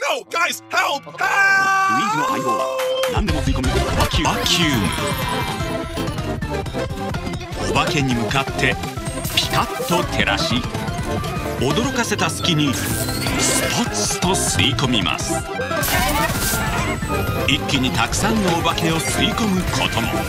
No, guys, help! ルイージの相棒何でも吸い込むバキューム。お化けに向かってピカッと照らし、驚かせた隙にスポッツと吸い込みます。一気にたくさんのお化けを吸い込むことも。